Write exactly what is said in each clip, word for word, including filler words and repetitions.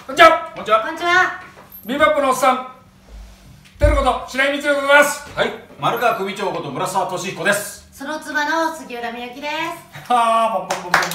こんにちは。 こんにちは。 こんにちは。 ビバップのおっさん、てること白井光でございます。 はい、丸川組長こと村沢俊彦です。 そのつばの杉浦みゆきです。 はあ、ポンポンポンポンポンポンポン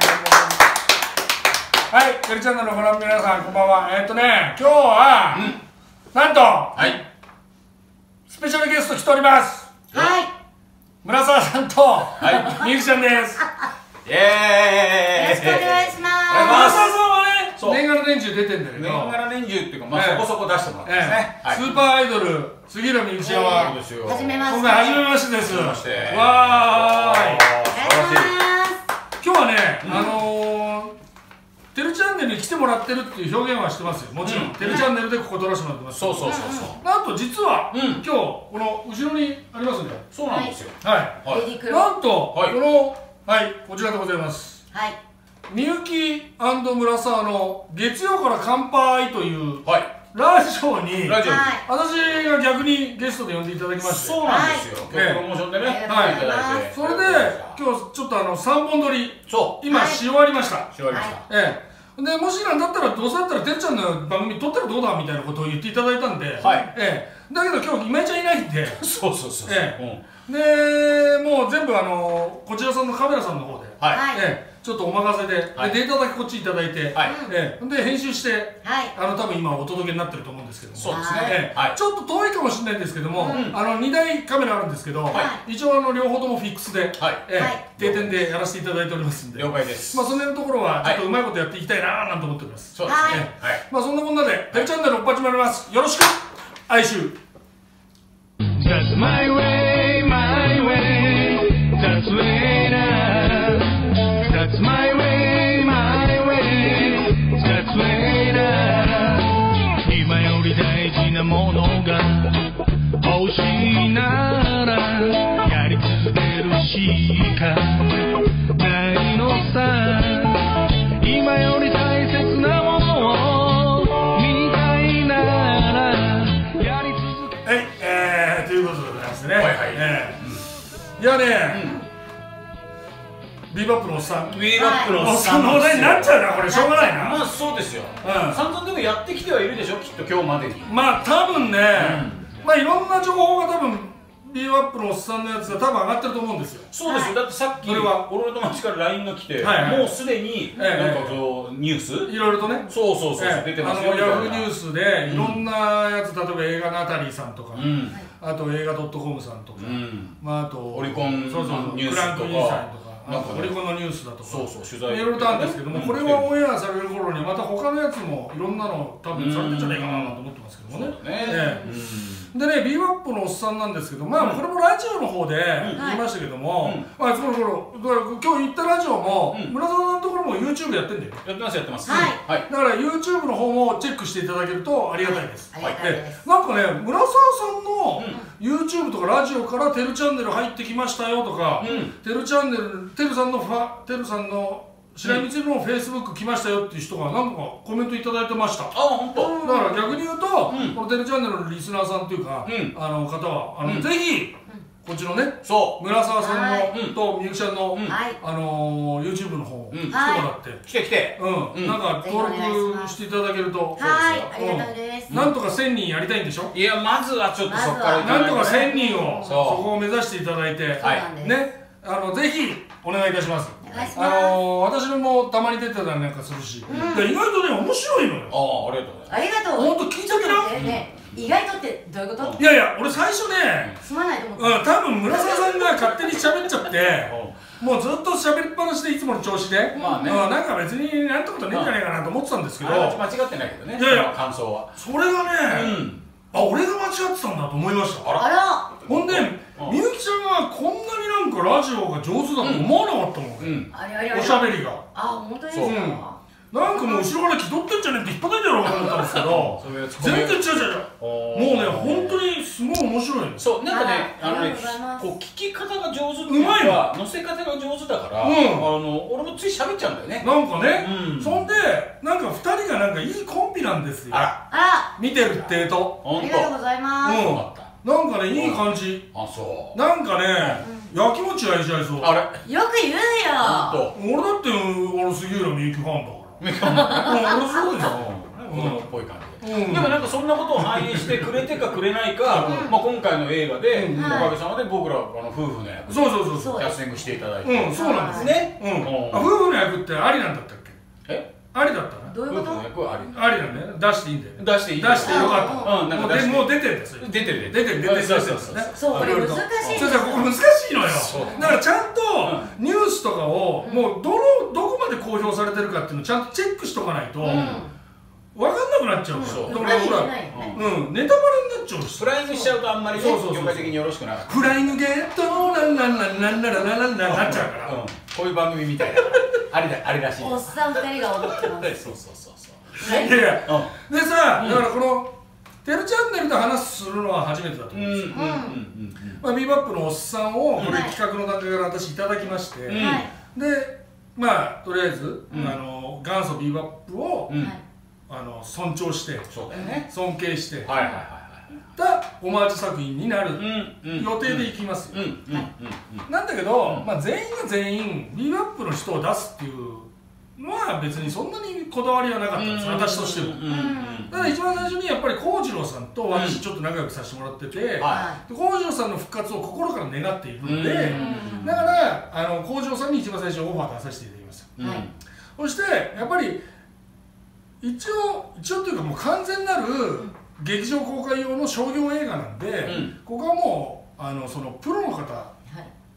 ポン。はい、てるチャンネルのご覧の皆さん、こんばんは。えーっとね、今日は、うん、なんと、 はい、 スペシャルゲスト来ております。 はい。 村沢さんと、はい、みゆきちゃんです。 イエーイ。 よろしくお願いします。 村沢さんはね、年がら年中出てんだけど、 年がら年中っていうか、まあそこそこ出してもらってますね。 スーパーアイドル杉浦みゆきちゃんは、 はじめまして。 今回初めましてです。 はじめまして。 わーい。 素晴らしい。 今日はね、あのてるチャンネルに来てもらってるっていう表現はしてますよ。もちろんてるチャンネルでここ撮らせてもらってます。 そうそうそうそう。 なんと実は今日この後ろにありますね。 そうなんですよ。 はい。 レディクロ。 なんとこのはいこちらでございます。 はい。 みゆき&村沢の月曜から乾杯というはい。 ラジオにラジオに私が逆にゲストで呼んでいただきまして、 そうなんですよ。今日プロモーションでね、 はいいただいて、 それで今日ちょっとあのさんぼん撮り、 そう今し終わりました。 し終わりました。 ええ、でもしなんだったらどうせだったらてるちゃんの番組撮ったらどうだみたいなことを言っていただいたんで、 はい、 ええ、だけど今日今井ちゃんいないんで、 そうそうそう、 ええ、でもう全部あのこちらさんのカメラさんの方で、 はい、 ええ、ちょっとお任せで、でデータだけこっちいただいて、 はい、 ええ、で編集して、 はい、 あの多分今お届けになってると思うんですけども、 そうですね、 はい、ちょっと遠いかもしれないんですけども、あのにだいカメラあるんですけど、一応あの両方ともフィックスで、定点でやらせていただいておりますんで、 了解です。 まあその辺のところはちょっとうまいことやっていきたいななんて思っております。 そうですね。 まあそんなこんなでてるチャンネルおっ始まります。よろしく。哀愁。That's my way, my way. That's way now. That's my way, my way. That's way now. 今より大事なものが欲しいならやり続けるしかないのさ。今より大切なものを見たいならやり続け。はい、えー、ということでございますね。はいはい。えー、いやね、ビーバップのおっさん、 ビーバップのおっさんの話題になっちゃうな、これしょうがないな。 まあそうですよ。散々でもやってきてはいるでしょ、きっと今日までに。 まあ多分ね、まあいろんな情報が多分ビーバップのおっさんのやつが多分上がってると思うんですよ。 そうですよ。だってさっき俺の友達から ライン が来て、もうすでになんかこうニュースいろいろとね、 そうそうそう出てますよ。 ヤフーニュースでいろんなやつ、例えば映画ナタリーさんとか、あと映画ドットコムさんとか、まああとオリコンニュースクランクインさんとか。オリコンのニュースだとか、そうそう取材いろいろとあるんですけども、これがオンエアされる頃にまた他のやつもいろんなの多分されてんじゃないかなと思ってますけどもね。でね、ビーバップのおっさんなんですけど、まあこれもラジオの方で言いましたけども、まあその頃今日言ったラジオも村沢さんのところも YouTube やってんだよ。 やってますやってます。 はい。だから YouTube の方もチェックしていただけるとありがたいです。 ありがたいです。 なんかね、村沢さんの YouTube とかラジオからてるチャンネル入ってきましたよとか、てるチャンネルてるさんのファてるさんの白井光のフェイスブック来ましたよっていう人が何かコメントいただいてました。あ、 本当。 だから逆に言うと、このてるチャンネルのリスナーさんっていうか、あの方はあのぜひこっちのね、村沢さんのとみゆきちゃんのあの YouTube の方来てもらって、 来て来て、 うんなんか登録していただけると、 はいありがたいです。 なんとかせんにんやりたいんでしょ。 いやまずはちょっとそこからなんとかせんにんをそこを目指していただいて、ね、あのぜひお願いいたします。あの私もたまに出てたりなんかするし、意外とね面白いのよ。 ああ、ありがとうございます。 ありがとう。 本当聞いちゃってな。 意外とってどういうこと？ いやいや、俺最初ね、 すまないと思った。 うん、多分村沢さんが勝手に喋っちゃって、もうずっと喋りっぱなしでいつもの調子で、まあね、なんか別になんてことねえんじゃないかなと思ってたんですけど、 間違ってないけどね。いやいや、感想は。 それがね、あ、俺が間違ってたんだと思いました。 あら。 ほんで、みゆきちゃんがこんなになんかラジオが上手だと思わなかったもん。おしゃべりが。 あ、本当ですか。 なんかもう後ろから気取ってんじゃねえって引っ張ってんじゃろうと思ったんですけど全然違う違う違う。もうね本当にすごい面白いの。 そうなんかね、あのねこう聞き方が上手っていうか乗せ方が上手だから、あの俺もつい喋っちゃうんだよね。 なんかね、そんでなんかふたりがなんかいいコンビなんですよ。あら見てるってえと。 ありがとうございます。 なんかねいい感じ。あ、そう。なんかねやきもち焼いちゃいそう。あれよく言うよ。 俺だって俺杉浦みゆきファンだから。俺そうでしょ。 子供っぽい感じで。でもなんかそんなことを反映してくれてかくれないか、まあ今回の映画でおかげさまで僕らあの夫婦の役そうそうそうそう、 キャスティングしていただいて、 うん、そうなんですね。 夫婦の役ってありなんだったっけ？ え？ ありだったな。 どういうこと？ 夫婦の役はあり。 ありなんだよ。出していいんだよ。 出していい。 出してよかった。 うん、なんかもう出てるんですよ。 出てる出てる出てる出てる。 そう、これ難しい。 そうそう、ここ難しいのよ。だからちゃんとニュースとかをもうどのどこまで公表されてるかっていうのをちゃんとチェックしとかないと。分かんなくなっちゃうから、だからほら、うん、ネタバレになっちゃうし、 フライングしちゃうとあんまりね、業界的によろしくなかった。 フライングゲットランランランランランランランランなっちゃうから、 こういう番組みたいな、あれだ、あれらしい。 おっさん二人が踊ってます。 そうそうそうそう。 いやいや、でさ、だからこのテルチャンネルで話するのは初めてだと思うんですよ。まあビーバップのおっさんをこれ企画の段階から私いただきまして、で、まあとりあえずあの元祖ビーバップをあの尊重して尊敬してたオマージュ作品になる予定でいきますよ。なんだけど、まあ全員が全員ビーバップの人を出すっていうのは別にそんなにこだわりはなかったんです、私としても。ただ一番最初にやっぱり幸次郎さんと私ちょっと仲良くさせてもらってて、幸次郎さんの復活を心から願っているので、だからあの幸次郎さんに一番最初オファー出させていただきました。そしてやっぱり一応一応というかもう完全なる劇場公開用の商業映画なんで、うん、ここはもうあのそのプロの方、はい、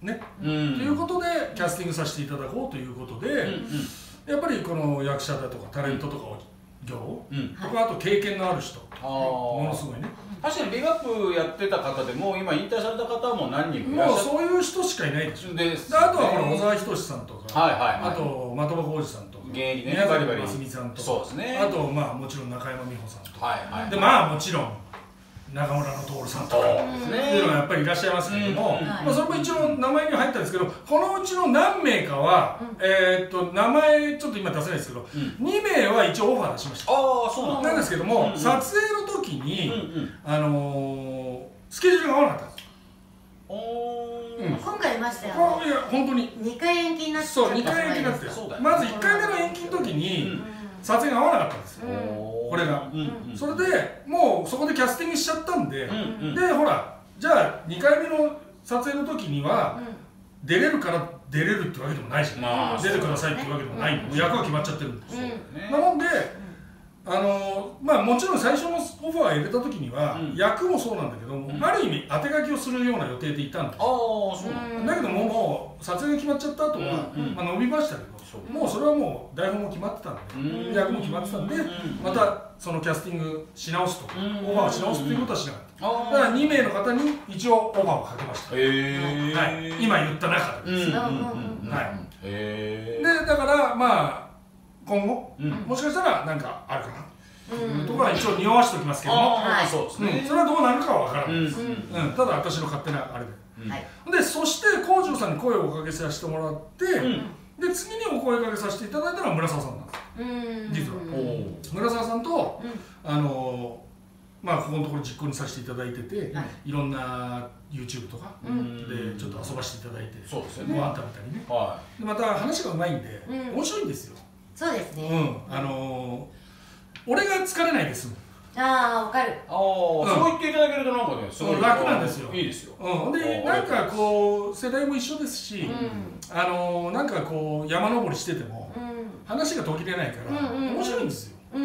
ね、うん、ということでキャスティングさせていただこうということで、うんうん、やっぱりこの役者だとかタレントとかを業、うん、とかあと経験のある人、はい、ものすごいね。 確かにビーバップやってた方でもう今引退された方はもう何人もいらっしゃる。 もうそういう人しかいないでしょ。で、あとはほら小沢仁志さんとか、はいはいはい、あと的場浩二さんとか、 現役ね、 宮崎真澄さんとか、 そうですね、 あとまあもちろん中山美穂さんとか、はいはい、でまあもちろん中村の徹さんとかっていうのがやっぱりいらっしゃいますけれども、まあそれも一応名前には入ったんですけど、このうちの何名かは、うん、えっと名前ちょっと今出せないですけど、うん、にめいは一応オファー出しました。ああ、そうなんですけども、うんうん、撮影の時に、うんうん、あのー、スケジュールが合わなかったんです。 うん、今回いましたよね。 いや本当ににかい延期になっちゃった。 そう、にかい延期になって、まずいっかいめの延期の時に撮影が合わなかったんですよ、これが。それでもうそこでキャスティングしちゃったんで、でほらじゃあにかいめの撮影の時には出れるから出れるってわけでもないじゃん、出てくださいってわけでもない、もう役は決まっちゃってるんですよ。なのであのまあもちろん最初のオファー入れた時には、うん、役もそうなんだけども、うん、ある意味当て書きをするような予定でいたんですよ。だけどももう撮影が決まっちゃった後は、うん、まあ伸びましたけど、うん、もうそれはもう台本も決まってたんで、うん、役も決まってたんで、うん、またそのキャスティングし直すと、うん、オファーし直すということはしなかった。だからにめいの方に一応オファーをかけました。はい、今言った中でです。でだからまあ今後、うん、もしかしたら何かあるかなというところは一応匂わしておきますけども、それはどうなるかは分からないです、うんうん、ただ私の勝手なあれで、うん、でそして幸次郎さんに声をおかけさせてもらって、うん、で次にお声かけさせていただいたのは村沢さんなんです、うん、実は村沢さんと、うん、あのまあここのところ実行にさせていただいてて、はい、いろんな YouTube とかでちょっと遊ばせていただいて、そうですよね、ご飯食べたりね、はい、でまた話がうまいんで、うん、面白いんですよ。 そうですね。 うん、あのー、俺が疲れないですもん。 ああ、わかる。 ああ、そう言っていただけるとなんかね、すごい楽なんですよ。 いいですよ。 うん、で、なんかこう世代も一緒ですし、あのー、なんかこう山登りしてても話が途切れないから面白いんですよ。 うん、うん、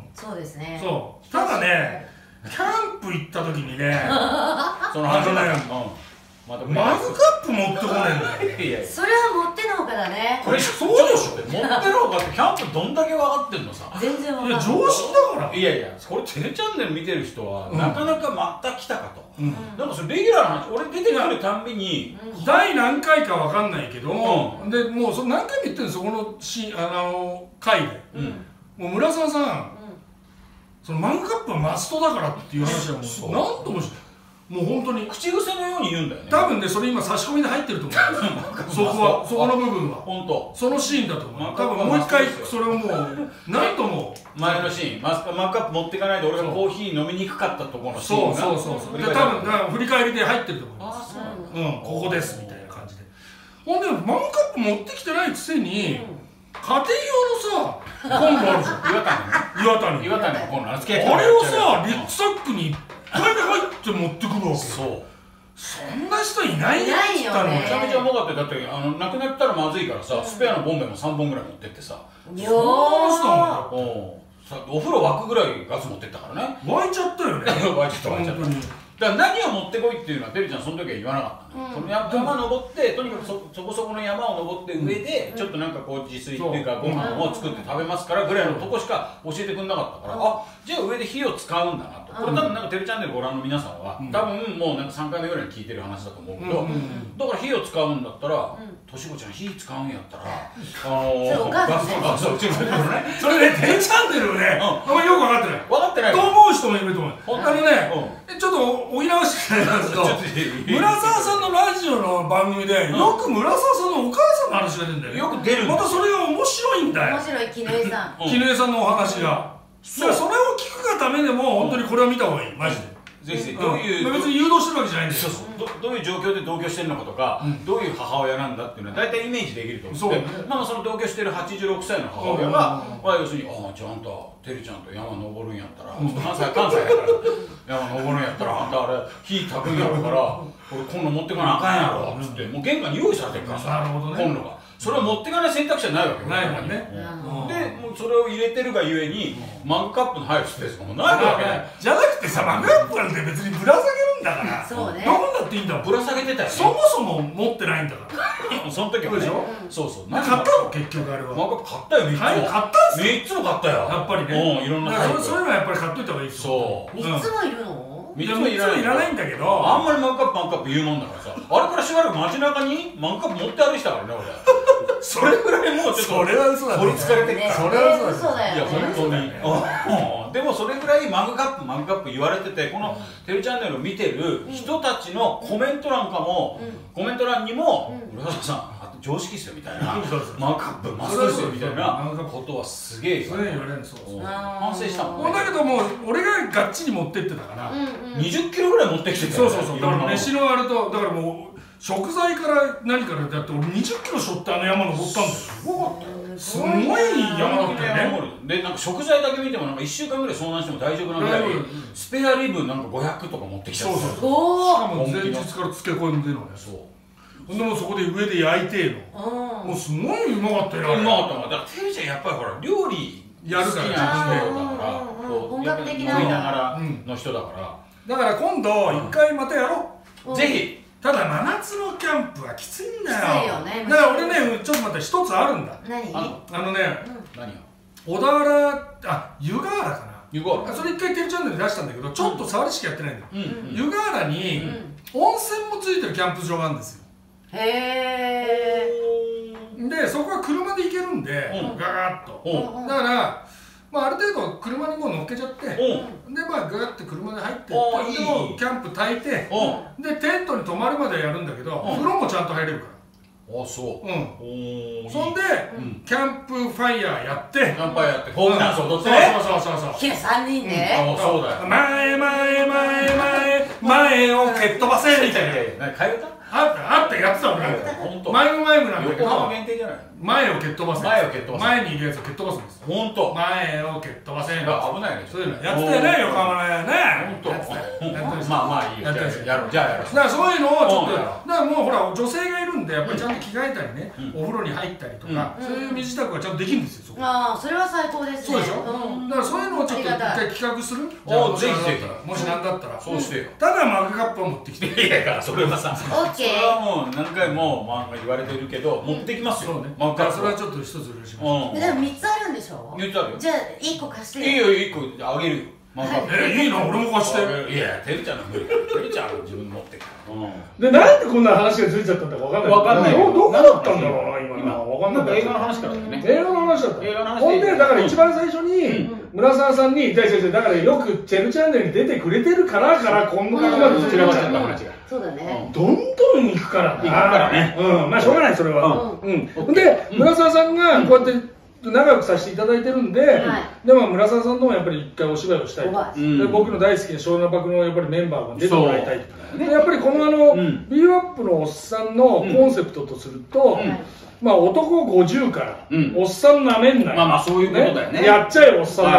そうですね。 そう。ただね、キャンプ行った時にね、 その話ね。 マグカップ持ってこねえんだよ。 それは持ってのほかだね。 これそうでしょ。持ってのほかってキャンプどんだけ分かってんのさ。 全然分かんない。 いや常識だから。 いやいや、これテレチャンネル見てる人はなかなかまた来たかと。なんかそれレギュラーな話、俺出てくるたんびに第何回か分かんないけど、でもうそ何回も言ってるんですよ、このシあの回で。もう村沢さん、そのマグカップはマストだからっていう話はもう何度もし。もう本当に口癖のように言うんだよね。 多分ね、それ今差し込みで入ってると思う。そこは、そこの部分は。 本当。 そのシーンだと思う。多分もう一回それをもう何度も前のシーン、マグカップ持っていかないで俺がコーヒー飲みにくかったところのシーンが。 そうそうそう。で多分振り返りで入ってると思います。うん、ここですみたいな感じで。ほんでマグカップ持ってきてないくせに家庭用のさ。 コンロあるじゃん。 岩谷岩谷。 岩谷のコンロ、あれをさ、リュックサックにいっぱいに入って持ってくるわけ。 そう。 そんな人いないよって言ったの。 めちゃめちゃうまかったよ。だってあのなくなったらまずいからさ、スペアのボンベもさんぼんぐらい持ってってさ。 よー。 お風呂沸くぐらいガス持ってったからね。 沸いちゃったよね。 沸いちゃった沸いちゃった。だから何を持ってこいっていうのはてるちゃんその時は言わなかったの、うん、その山登ってとにかく そ, そこそこの山を登って上でちょっとなんかこう自炊っていうかご飯を作って食べますからぐらいのとこしか教えてくれなかったから、あ、じゃあ上で火を使うんだなと。これ多分なんかてるチャンネルご覧の皆さんは多分もうなんかさんかいめぐらいに聞いてる話だと思うけど、だから火を使うんだったらとしこちゃん火使うんやったらあのガスのガスをうちのね、 それねてるチャンネルをねあんまよく分かってない分かってないと思う人もいると思う。あのねちょっと補い直してなんですけど、村沢さんのラジオの番組でよく村沢さんのお母さんの話が出るんだよね。 よく出る。 またそれが面白いんだよ。 面白い絹江さん。 絹江さんのお話が。それを聞くがためでも本当にこれを見た方がいい、マジで。 ぜひぜひどういう、 別に誘導してるわけじゃないんだよ。 そうそう、どういう状況で同居してるのかとか、どういう母親なんだっていうのは大体イメージできると思って、まあその同居してるはちじゅうろくさいの母親が、まあ要するに、ああ、じゃああんた、てるちゃんと山登るんやったら、関西、関西だから、山登るんやったら、あんたあれ、火炊くんやろから、これコンロ持ってかなあかんやろっつって、もう玄関に用意されてるからさ、コンロが。それを持ってかない選択肢はないわけよ。 ないもんね。 で、もうそれを入れてるがゆえに、マグカップの入るスペースがもうないわけね。 じゃなくてさ、マグカップなんて別にぶら下げるんだから。 そうね。 どこだっていいんだもん。 ぶら下げてたよね。 そもそも持ってないんだから。 その時はね。そうそう。 買ったの結局あれは。 マグカップ買ったよ、みっつも。 買ったんすよ。 みっつも買ったよ。 やっぱりね。 うん、いろんなタイプ。 そういうのはやっぱり買っといた方がいいですよ。 そう。みっつもいるの？ みっつもいらないんだけど、 あんまりマグカップマグカップ言うもんだからさ、あれからしばらく街中にマグカップ持って歩いてたからね、俺。それぐらいもうちょっとそれは嘘だね。 取りつかれてるから。 それは嘘だよ。 いや本当に。でもそれぐらいマグカップマグカップ言われてて、このテレチャンネルを見てる人たちのコメント欄かも、コメント欄にも浦沢さん常識っすよみたいな、マグカップマストですよみたいなことはすげえそれ言われるんですよ。 反省したもん。 だけども俺ががっちり持ってってたからにじゅっキロぐらい持ってきてた。 そうそうそう。だから飯のあれとだからもう食材から何からだって俺にじゅっキロ背負ってあの山登ったんだよ。すごかったよ。すごい山だったよね。 でなんか食材だけ見てもなんかいっしゅうかんぐらい遭難しても大丈夫なぐらいスペアリブなんかごひゃくとか持ってきちゃった。 そうそう。しかも前日から漬け込んでるのね。そう。ほんでもそこで上で焼いての。もうすごいうまかったよ。 うまかったの。だからテレちゃんやっぱりほら料理やるから好きな人だから本格的な食いながらの人だから。 だから今度一回またやろう。ぜひ。 ただ真夏のキャンプはきついんだよ。 きついよね。 だから俺ねちょっと待って一つあるんだ。 何？ あのね何よ。 小田原あ湯河原かな。 湯河原。 それ一回テレチャンネルで出したんだけどちょっと触りしかやってないんだよ。湯河原に温泉もついてるキャンプ場があるんですよ。 へえ。 でそこは車で行けるんでガガッと。だからまあある程度車にもう乗っけちゃってでまあガガッて車で入ってでもキャンプ焚いてでテントに泊まるまでやるんだけど風呂もちゃんと入れるから。 あ、そう。 うん。そんでキャンプファイヤーやってキャンプファイヤーってフォークダンス踊ってね。 そうそうそうそう。 いやさんにんで。 あ、そうだよ。 前前前前前を蹴っ飛ばせみたいな。 何変えた？ あったあったやってた俺なんか。 本当。 前の前もなんだけど。 横浜限定じゃない。 前を蹴っ飛ばす。 前を蹴っ飛ばす。 前にいるやつを蹴っ飛ばすんです。 本当。 前を蹴っ飛ばせ。 危ないね。 そういうのやってたよね横浜ね。 本当。まあまあいいよ。やろうじゃあやろう。 だからそういうのをちょっとだからもうほら女性がいるんでやっぱりちゃんと着替えたりねお風呂に入ったりとかそういう身支度がちゃんとできるんですよ。 ああそれは最高ですね。 そうでしょ。だからそういうのをちょっと一回企画する。 おぜひぜひ。 もしなんだったらそうしてよ。 ただマグカップを持ってきて。 いやだからそれはさ。 オッケー。 それはもう何回もまあ言われてるけど持ってきますよ。 マグカップ。それはちょっと一つ嬉しい。 でもみっつあるんでしょ。 みっつあるよ。 じゃあいっこ貸して。 いいよいっこあげるよ。 えいいな俺も貸して。 いやてるちゃんの無理。てるちゃんは自分持ってくる。 でなんでこんな話がずれちゃったんだかわかんない。 わかんない。 どこだったんだろうな今。今わかんない。 映画の話からだよね。 映画の話だった。 映画の話。 ほんでだから一番最初に村沢さんにだからよくチェルチャンネルに出てくれてるからからこんなことまで膨らまっちゃった話が。 そうだね。 どんどん行くから。行くからね。うんまあしょうがないそれは。うん。で村沢さんがこうやって仲良くさせていただいてるんで、はい、でも村沢さんともやっぱり一回お芝居をしたいと、うん、で僕の大好きな湘南パクのやっぱりメンバーも出てもらいたいと、ね、やっぱりこのあの、うん、ビーワップのおっさんのコンセプトとすると、うんうん、まあ男ごじゅうから、うん、おっさんなめんない、 まあまあそういうことだよね、 やっちゃえおっさんだから、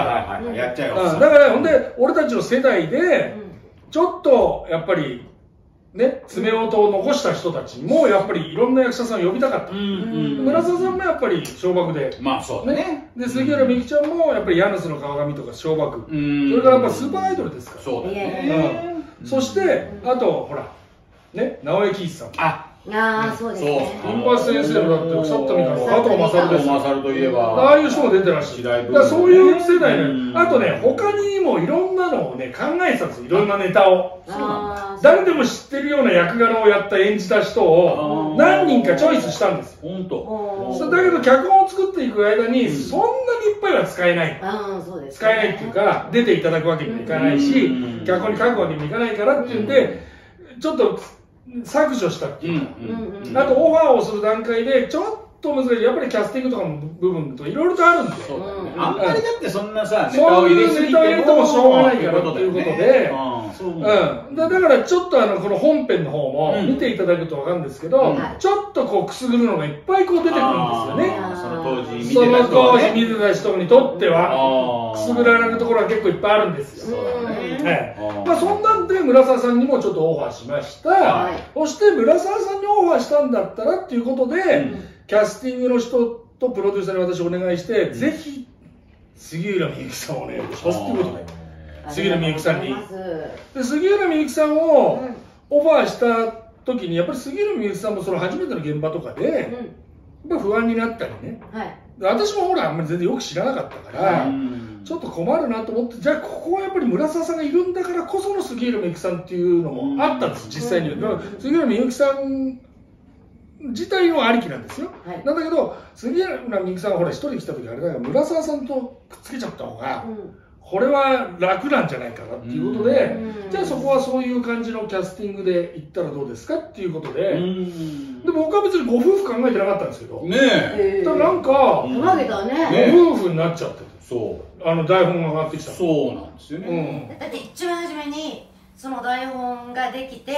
やっちゃえおっさんだからほんで俺たちの世代でちょっとやっぱりね、爪痕を残した人たちもやっぱりいろんな役者さんを呼びたかった。村沢さんもやっぱり小爆で、 まあそうね。 で杉浦美樹ちゃんもやっぱりヤヌスの川上とか小爆、それからやっぱスーパーアイドルですから。 そうだね。 そしてあとほらね、直江貴一さん。 ああ、そうですね。 金八先生のだって腐ったみかんの加藤勝です。 加藤勝といえば、 ああいう人も出てらっしゃる。だからそういう世代ね。あとね、他にもいろんなのをね考えてたんですよ。いろんなネタを。誰でも知ってるような役柄をやった演じた人を何人かチョイスしたんですよ。 本当。 だけど脚本を作っていく間にそんなにいっぱいは使えない。使えないっていうか出ていただくわけにもいかないし、脚本に書くわけにもいかないからっていうんでちょっと削除したっていうか、あとオファーをする段階でちょっと難しい、やっぱりキャスティングとかの部分といろいろとあるんで、 あんまりだってそんなさネタを入れすぎてもしょうがないからっていうことで、うん、だからちょっとあのこの本編の方も見ていただくと分かるんですけど、ちょっとこうくすぐるのがいっぱいこう出てくるんですよね。 その当時見てその当時見てた人にとってはくすぐられるところが結構いっぱいあるんですよ。まあそんなんで村沢さんにもちょっとオファーしました。そして村沢さんにオファーしたんだったらっていうことで、キャスティングの人とプロデューサーに私お願いして、ぜひ杉浦みゆきさんをお願いしますっていうことで、杉浦みゆきさんに。で杉浦みゆきさんをオファーした時にやっぱり杉浦みゆきさんもその初めての現場とかで、やっぱ不安になったりね。私もほらあんまり全然よく知らなかったから。ちょっと困るなと思って、じゃあここはやっぱり村沢さんがいるんだからこその杉浦みゆきさんっていうのもあったんです、実際には。杉浦みゆきさん自体のありきなんですよ。はい、なんだけど杉浦みゆきさんがほら一人で来た時あれだから村沢さんとくっつけちゃった方が、うん、これは楽なんじゃないかなっていうことで、じゃあそこはそういう感じのキャスティングで行ったらどうですかっていうことで、で僕は別にご夫婦考えてなかったんですけど、 ねえ、 だからなんかご夫婦になっちゃってて。そう、あの台本が上がってきた。 そうなんですよね、 うん、だって一番初めにその台本ができて、うん、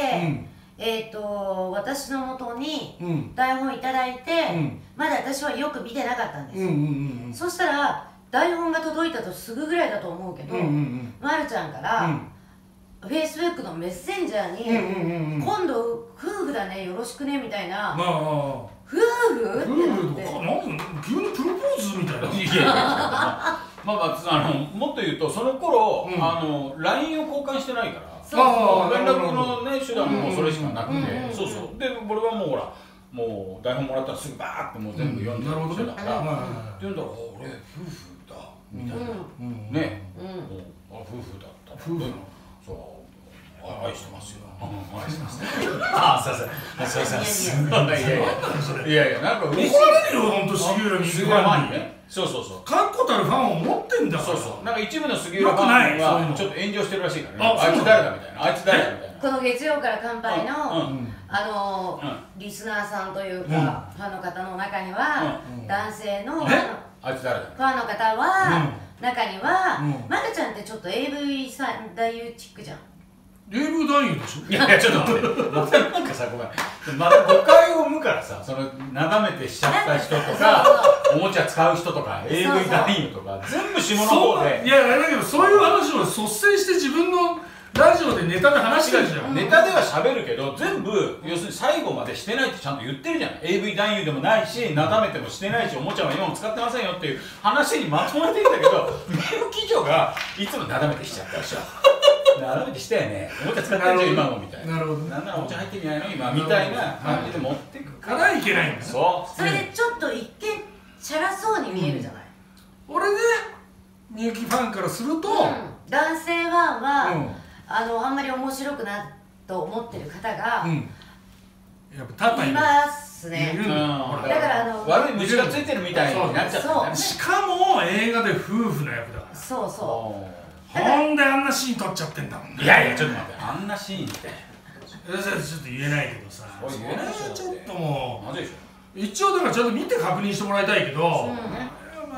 えっと私のもとに台本いただいて、うん、まだ私はよく見てなかったんですよ。そしたら台本が届いたとすぐぐらいだと思うけど、まるちゃんからフェイスブックのメッセンジャーに「今度夫婦だねよろしくね」みたいな。夫婦ってなって、 急にプロポーズみたいな。 いやいやまあまああのもっと言うとその頃、うん、あの ライン を交換してないから、そう連絡のね手段もそれしかなくて、そうそうで俺はもうほらもう台本もらったらすぐバーってもう全部読んでる人だから、読んだら俺夫婦だみたいな、ね、あ夫婦だった夫婦のそう愛してますよ。愛してます。ああ、すいません。すいません。いやいやいやいや、なんか怒られるよ、本当杉浦みゆきさんにね。 そうそうそう。 確固たるファンを持ってんだから。 そうそう。なんか一部の杉浦ファンはちょっと炎上してるらしいからね。あいつ誰だみたいな。あいつ誰だみたいな。 この月曜から乾杯のあのリスナーさんというかファンの方の中には男性のあいつ誰だ。 ファンの方は中にはまるちゃんってちょっと エーブイ さん男優チックじゃん。 エーブイ 男優でしょ。 いやいやちょっと待ってまたなんかさごめんまた誤解を生むからさその眺めてしちゃった人とかおもちゃ使う人とか エーブイ 男優とか全部下の方でいやだけどそういう話を率先して自分のラジオでネタで話してるじゃん。 ネタでは喋るけど全部要するに最後までしてないってちゃんと言ってるじゃん。 エーブイ 男優でもないし眺めてもしてないしおもちゃは今も使ってませんよっていう話にまとまってきたけどメール記事がいつも眺めてしちゃったでしょ。斜めてしたよね。おもちゃ使ってるじゃん今もみたいな。なるほど。なんならおもちゃ入ってみないの今みたいな感じで持ってくからいけないんだね。 そう。それでちょっと一見チャラそうに見えるじゃない。 俺でみゆきファンからすると男性ファンはあのあんまり面白くなと思ってる方がやっぱいますね。だからあの悪い虫がついてるみたいになっちゃったね。 しかも映画で夫婦の役だから。 そうそう。 ほんであんなシーン撮っちゃってんだもんね。 いやいやちょっと待ってあんなシーンってちょっと言えないけどさそれはちょっともうまずいでしょ。 一応だからちゃんと見て確認してもらいたいけどま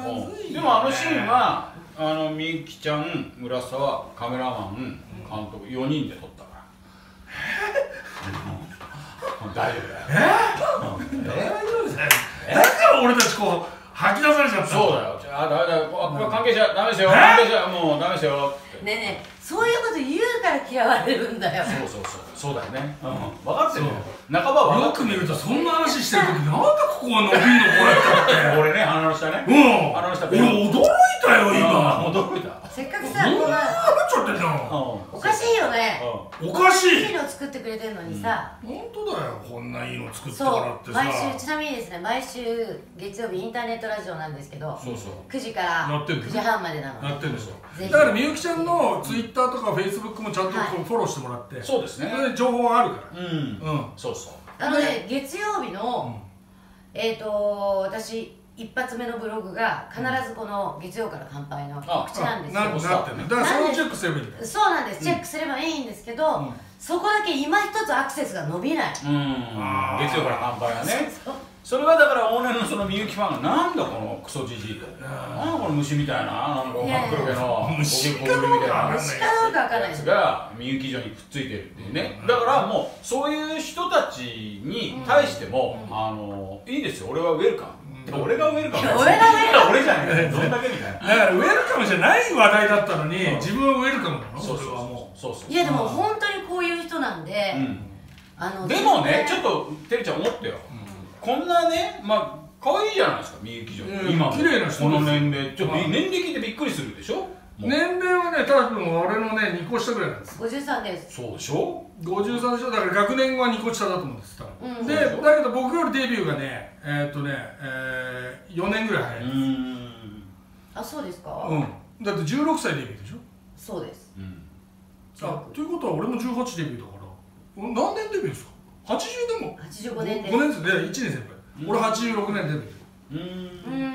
ずいよね。 でもあのシーンはあのみゆきちゃん、村沢、カメラマン、監督よにんで撮ったから大丈夫だよ。 え大丈夫だよ。だから俺たちこう吐き出されちゃった。 そうだよ。あ、ダメだよ。これ関係者ダメですよ。関係者もうダメですよ。 ねえねえ、そういうこと言うから嫌われるんだよ。 そうそうそう。そうだよね。分かってるよ。半ば分かってる。 よく見るとそんな話してる時なんでここが伸びんのこうやったって。 俺ね、鼻の下ね。 うん。 鼻の下。 俺驚いたよ今。 驚いた。 せっかくさ、こんなちょっとな。 おかしいよね。 おかしい。 いいの作ってくれてるのにさ。 本当だよ、こんないいの作ってもらってさ。 毎週、ちなみにですね、毎週月曜日インターネットラジオなんですけど、 そうそう。 くじからくじはんまでなの。 なってるんですよ。だからみゆきちゃんのツイッターとかフェイスブックもちゃんとフォローしてもらって。 そうですね。 それで情報があるから。 うん。うん。そうそう。 あのね、月曜日のえっと私一発目のブログが必ずこの月曜から乾杯の告知なんですよ。 なってね。だからそれをチェックすればいいんだよ。 そうなんです。チェックすればいいんですけど、そこだけ今一つアクセスが伸びない。 うん。月曜から乾杯はね。それはだから往年のそのみゆきファンがなんだこのクソじじいと、なんだこの虫みたいな、なんか真っ黒毛の虫ゴキブリみたいな虫かどうかわかんないやつがみゆき城にくっついてるっていうね。だからもうそういう人たちに対してもあのいいですよ、俺はウェルカム。俺がウェルカム。 俺がウェルカム。 俺じゃない。どんだけみたいな。 だからウェルカムじゃない話題だったのに自分はウェルカムなの。 そうそうそうそう。 いやでも本当にこういう人なんで、あのでもね、ちょっとてるちゃん思ってよ。こんなね、まあ可愛いじゃないですか、みゆき城。今綺麗な人。 この年齢、ちょっと年齢聞いてびっくりするでしょ。 年齢はね、多分俺のねにこ下ぐらいなんです。 ごじゅうさんです。 そうでしょ。 ごじゅうさんでしょ。だから学年はにこ下だと思うんです。で、だけど僕よりデビューがね、えっとね、よねんぐらい早い。うん。 あ、そうですか。 うん。だってじゅうろくさいデビューでしょ。 そうです。 あ、ということは俺もじゅうはちデビューだから。何年デビューですか。はちじゅうでも。 はちじゅうごねんです。 ごねんですね。いちねん先輩。俺はちじゅうろくねんデビュー。 うん。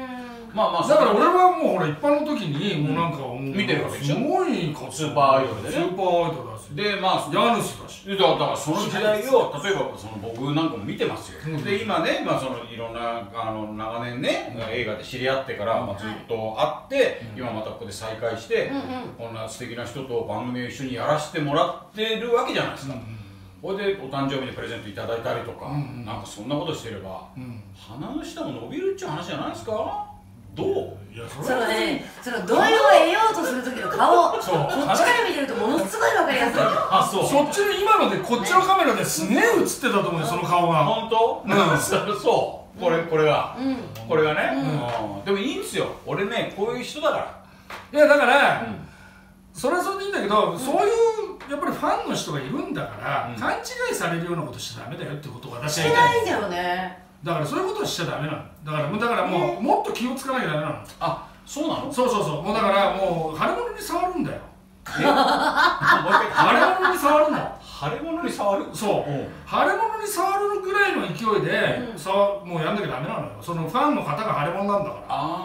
まあまあだから俺はもうほら一般の時にもうなんか見てるわけでしょ。 すごいスーパーアイドルでね。 スーパーアイドルだし。 でまあヤヌスだし。 だからその時代を例えばその僕なんかも見てますよ。で今ね、まあそのいろんなあの長年ね映画で知り合ってからまあずっと会って今またここで再会してこんな素敵な人と番組を一緒にやらせてもらってるわけじゃないですか。これでお誕生日にプレゼントいただいたりとか、なんかそんなことしてれば、鼻の下も伸びるっちゅう話じゃないですか。どう？ いやそれはね、その同意を得ようとする時の顔、こっちから見てるとものすごいわかりやすい。 あ、そう。そっちの今のでこっちのカメラですげえ映ってたと思うよ、その顔が。 本当？うん。そう。これこれが、これがね。でもいいんですよ。俺ねこういう人だから。 いやだから。それはそれでいいんだけど、そういうやっぱりファンの人がいるんだから、勘違いされるようなことしちゃダメだよってことを私は言いたい。 してないんだよね。だからそういうことをしちゃダメなの。だからだからもうもっと気をつかなきゃダメなの。 あ、そうなの？ そうそうそう。もうだからもう腫れ物に触るんだよ。腫れ物に触るの。 腫れ物に触る？ そう。腫れ物に触るぐらいの勢いでさもうやんなきゃダメなのよ。そのファンの方が腫れ物なんだから。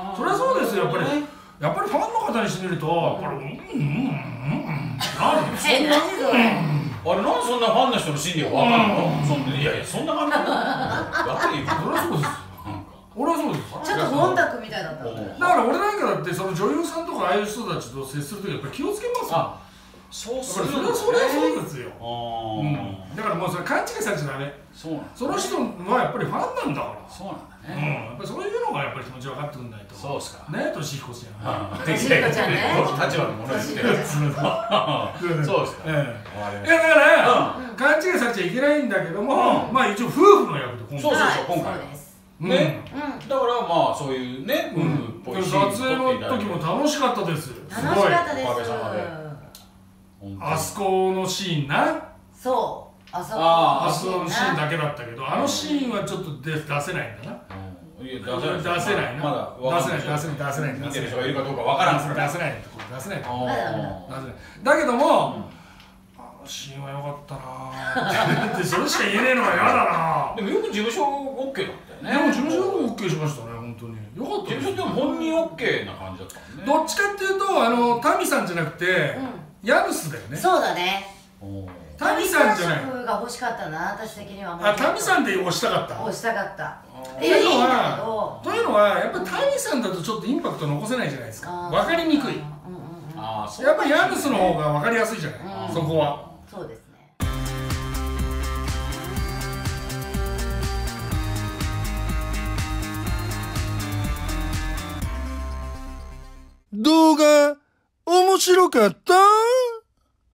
それはそうですよやっぱり。やっぱりファンの方にしてみると、これ、うん、うん、うん、うん、何そんな、 あれ、なんでそんなファンの人の心理が分かるの？そんな、いやいや、そんな感じだっていい。 それはそうです。俺はそうです。 ちょっとゴンタクみたいだった。だから俺なんかだって、その女優さんとかああいう人たちと接するときやっぱり気をつけますよ。 そうする。 それはそうですよ。だからもうそれ勘違いされちゃダメ。その人はやっぱりファンなんだから。 そうなんだ。 うん、やっぱりそういうのがやっぱり気持ち分かってくんないと。 そうですか。 ね、俊彦ちゃん。 俊彦ちゃんね。 どの立場のものですけど。そうですか。 いやだから勘違いされちゃいけないんだけども、まあ一応夫婦の役で今回。 そうそうそう今回。ね。だからまあそういうね、 撮影の時も楽しかったです。 楽しかったです。 おかげさまで。 あそこのシーンな。 そう。あそこのシーンだけだったけど、あのシーンはちょっと出せないんだな。出せないな。出せない出せない出せない。 見てる人がいるかどうかわからん。 出せないところ出せない。だけども、あのシーンは良かったな。ってそれしか言えねえのが嫌だな。 でもよく事務所オッケーだったよね。 でも事務所オッケーしましたね本当に。良かった。 事務所でも本人オッケーな感じだったもんね。 どっちかっていうとあのタミさんじゃなくてヤヌスだよね。 そうだね。 タミさんじゃない。 が欲しかったな、私的には。 あ、タミさんで押したかった。 押したかった。 というのは、というのはやっぱり谷さんだとちょっとインパクト残せないじゃないですか。分かりにくい。 ああ、 やっぱりヤヌスの方が分かりやすいじゃない、うん、そこは。 そうですね。 動画面白かった？